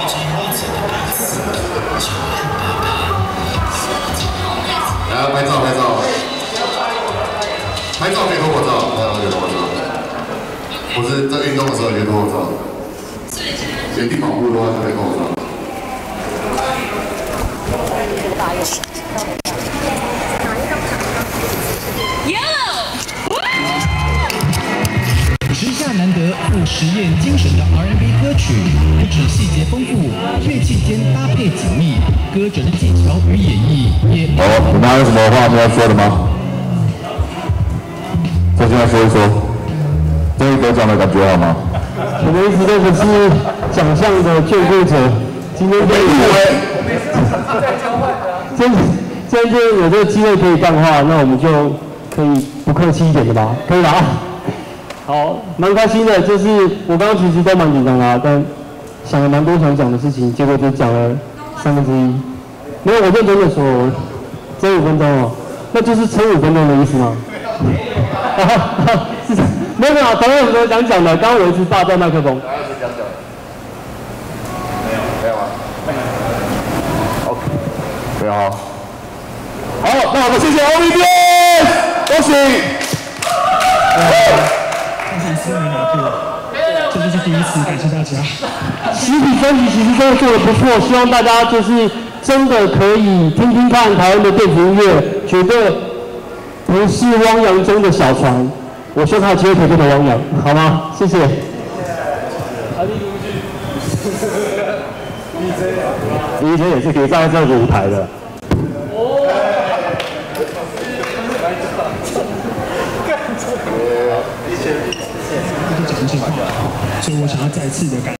来拍照，拍照，拍照可以脱口罩，拍照可以脱口罩。不是在运动的时候也可以脱口罩，原地跑步的话就可以脱口罩。 时下难得富实验精神的 R&B 歌曲，不止细节丰富，乐器间搭配紧密，歌者的技巧与演绎也。 好，你们还有什么话要说的吗？再进来说一说，终于得奖的感觉好吗？ 我们一直都不是奖项的救护者，今天就入围。今天有这个机会可以办的话，那我们就可以不客气一点的吧，可以吧？好，蛮开心的，就是我刚刚其实都蛮紧张的，但想了蛮多想讲的事情，结果就讲了1/3。没有，我认真的说，这5分钟哦，那就是撑5分钟的意思吗？是没有，同样有什么想讲的？刚刚我一直霸占麦克风。 还有谁想讲？没有吗？OK， 非常好。好，那我们谢谢 OVBS， 恭喜。 思维拿破，这就是第一次，感谢大家。 实体专辑其实真的做得不错，希望大家就是真的可以听听看台湾的电子音乐，绝对不是汪洋中的小船。我希望他有机会可以变得汪洋，好吗？谢谢。你以前也是可以站在这个舞台的。 这就讲一句话，所以我想要再次的感。